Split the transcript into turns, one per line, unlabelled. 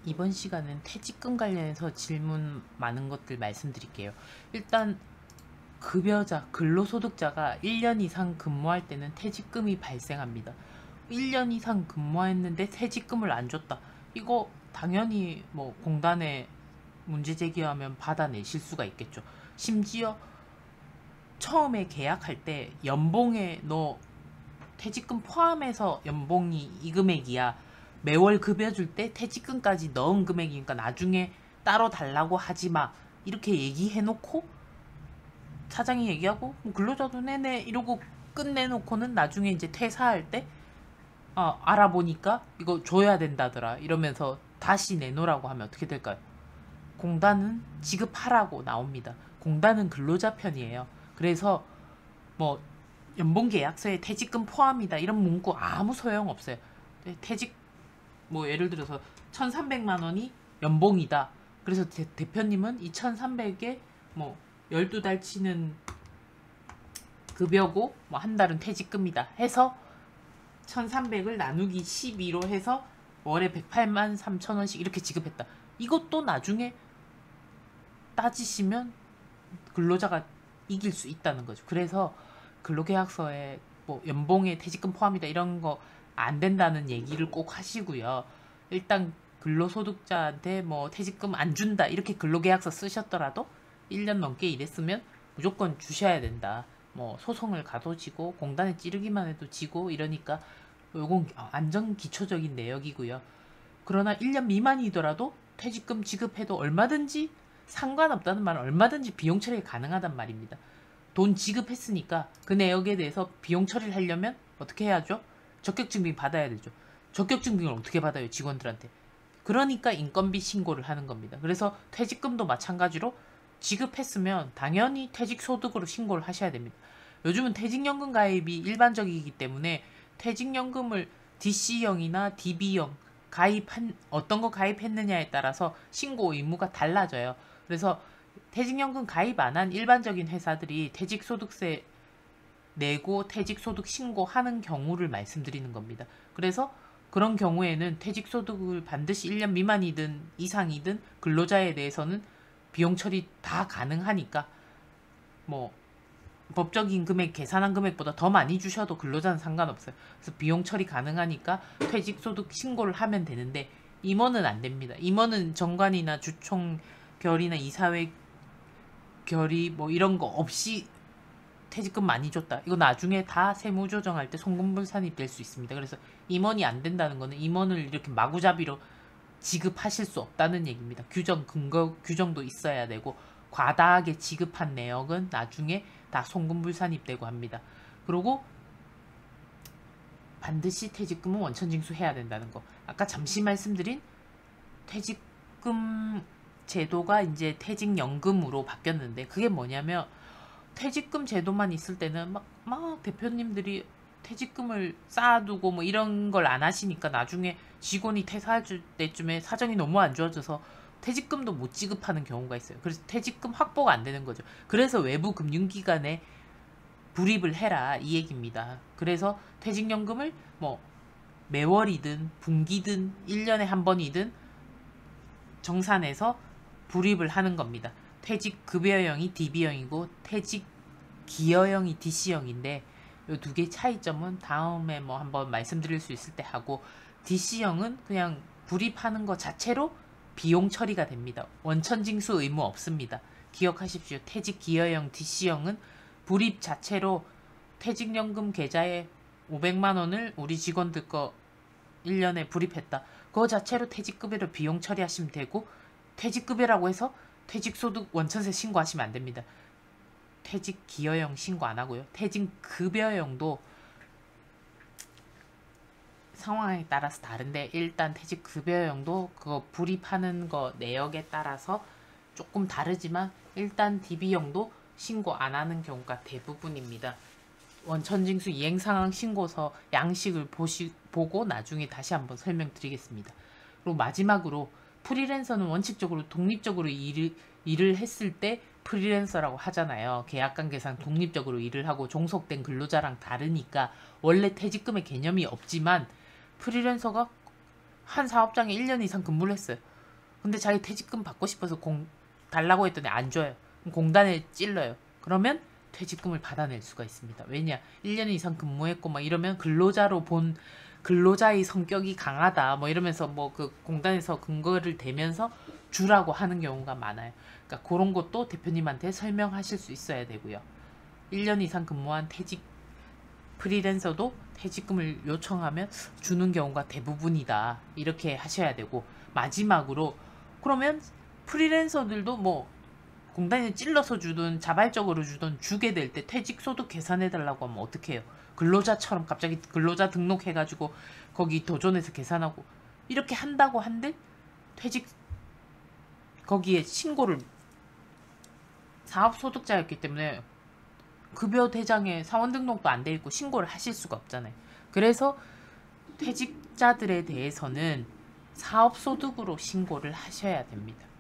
이번 시간은 퇴직금 관련해서 질문 많은 것들 말씀드릴게요. 일단 급여자, 근로소득자가 1년 이상 근무할 때는 퇴직금이 발생합니다. 1년 이상 근무했는데 퇴직금을 안 줬다. 이거 당연히 뭐 공단에 문제 제기하면 받아내실 수가 있겠죠. 심지어 처음에 계약할 때 연봉에 너 퇴직금 포함해서 연봉이 이 금액이야. 매월 급여 줄 때 퇴직금까지 넣은 금액이니까 나중에 따로 달라고 하지 마. 이렇게 얘기해놓고 사장이 얘기하고 근로자도 내내 이러고 끝내놓고는 나중에 이제 퇴사할 때 알아보니까 이거 줘야 된다더라 이러면서 다시 내놓으라고 하면 어떻게 될까요? 공단은 지급하라고 나옵니다. 공단은 근로자 편이에요. 그래서 뭐 연봉계약서에 퇴직금 포함이다 이런 문구 아무 소용 없어요. 퇴직 뭐 예를 들어서 1,300만 원이 연봉이다. 그래서 대표님은 이 1,300에 뭐 12달 치는 급여고 뭐 한 달은 퇴직금이다 해서 1,300을 나누기 12로 해서 월에 108만 3천 원씩 이렇게 지급했다. 이것도 나중에 따지시면 근로자가 이길 수 있다는 거죠. 그래서 근로계약서에 뭐 연봉에 퇴직금 포함이다 이런 거 안 된다는 얘기를 꼭 하시고요. 일단 근로소득자한테 뭐 퇴직금 안 준다 이렇게 근로계약서 쓰셨더라도 1년 넘게 일했으면 무조건 주셔야 된다. 뭐 소송을 가도 지고 공단에 찌르기만 해도 지고 이러니까 요건 완전 기초적인 내역이고요. 그러나 1년 미만이더라도 퇴직금 지급해도 얼마든지 상관없다는 말은 얼마든지 비용 처리 가능하단 말입니다. 돈 지급했으니까 그 내역에 대해서 비용 처리를 하려면 어떻게 해야죠? 적격증빙 받아야 되죠. 적격증빙을 어떻게 받아요? 직원들한테. 그러니까 인건비 신고를 하는 겁니다. 그래서 퇴직금도 마찬가지로 지급했으면 당연히 퇴직소득으로 신고를 하셔야 됩니다. 요즘은 퇴직연금 가입이 일반적이기 때문에 퇴직연금을 DC형이나 DB형 어떤 거 가입했느냐에 따라서 신고 의무가 달라져요. 그래서 퇴직연금 가입 안 한 일반적인 회사들이 퇴직소득세 내고 퇴직소득 신고하는 경우를 말씀드리는 겁니다. 그래서 그런 경우에는 퇴직소득을 반드시 1년 미만이든 이상이든 근로자에 대해서는 비용 처리 다 가능하니까 뭐 법적인 금액 계산한 금액보다 더 많이 주셔도 근로자는 상관없어요. 그래서 비용 처리 가능하니까 퇴직소득 신고를 하면 되는데 임원은 안 됩니다. 임원은 정관이나 주총 결의나 이사회 결의 뭐 이런 거 없이 퇴직금 많이 줬다. 이거 나중에 다 세무조정할 때 송금불산입 될 수 있습니다. 그래서 임원이 안 된다는 거는 임원을 이렇게 마구잡이로 지급하실 수 없다는 얘기입니다. 근거 규정도 있어야 되고 과다하게 지급한 내역은 나중에 다 송금불산입되고 합니다. 그리고 반드시 퇴직금은 원천징수해야 된다는 거. 아까 잠시 말씀드린 퇴직금 제도가 이제 퇴직연금으로 바뀌었는데 그게 뭐냐면 퇴직금 제도만 있을 때는 막 대표님들이 퇴직금을 쌓아두고 뭐 이런 걸 안 하시니까 나중에 직원이 퇴사할 때쯤에 사정이 너무 안 좋아져서 퇴직금도 못 지급하는 경우가 있어요. 그래서 퇴직금 확보가 안 되는 거죠. 그래서 외부 금융기관에 불입을 해라 이 얘기입니다. 그래서 퇴직연금을 뭐 매월이든 분기든 1년에 한 번이든 정산해서 불입을 하는 겁니다. 퇴직급여형이 DB형이고 퇴직기여형이 DC형인데 이 두 개 차이점은 다음에 뭐 한번 말씀드릴 수 있을 때 하고 DC형은 그냥 불입하는 것 자체로 비용 처리가 됩니다. 원천징수 의무 없습니다. 기억하십시오. 퇴직기여형 DC형은 불입 자체로 퇴직연금 계좌에 500만 원을 우리 직원들 거 1년에 불입했다. 그거 자체로 퇴직급여로 비용 처리하시면 되고 퇴직급여라고 해서 퇴직소득 원천세 신고하시면 안 됩니다. 퇴직기여형 신고 안 하고요. 퇴직급여형도 상황에 따라서 다른데 일단 퇴직급여형도 그거 불입하는 거 내역에 따라서 조금 다르지만 일단 DB형도 신고 안 하는 경우가 대부분입니다. 원천징수 이행상황 신고서 양식을 보고 나중에 다시 한번 설명드리겠습니다. 그리고 마지막으로 프리랜서는 원칙적으로 독립적으로 일을 했을 때 프리랜서라고 하잖아요. 계약관계상 독립적으로 일을 하고 종속된 근로자랑 다르니까 원래 퇴직금의 개념이 없지만 프리랜서가 한 사업장에 1년 이상 근무를 했어요. 근데 자기 퇴직금 받고 싶어서 달라고 했더니 안 줘요. 그럼 공단에 찔러요. 그러면 퇴직금을 받아낼 수가 있습니다. 왜냐? 1년 이상 근무했고 막 이러면 근로자로 본 근로자의 성격이 강하다 뭐 이러면서 뭐 그 공단에서 근거를 대면서 주라고 하는 경우가 많아요. 그러니까 그런 것도 대표님한테 설명하실 수 있어야 되고요. 1년 이상 근무한 퇴직 프리랜서도 퇴직금을 요청하면 주는 경우가 대부분이다. 이렇게 하셔야 되고, 마지막으로 그러면 프리랜서들도 뭐 공단에 찔러서 주든 자발적으로 주든 주게 될 때 퇴직소득 계산해달라고 하면 어떡 해요? 근로자처럼 갑자기 근로자 등록해가지고 거기 도전해서 계산하고 이렇게 한다고 한들 퇴직 거기에 신고를 사업소득자였기 때문에 급여 대장에 사원 등록도 안 돼 있고 신고를 하실 수가 없잖아요. 그래서 퇴직자들에 대해서는 사업소득으로 신고를 하셔야 됩니다.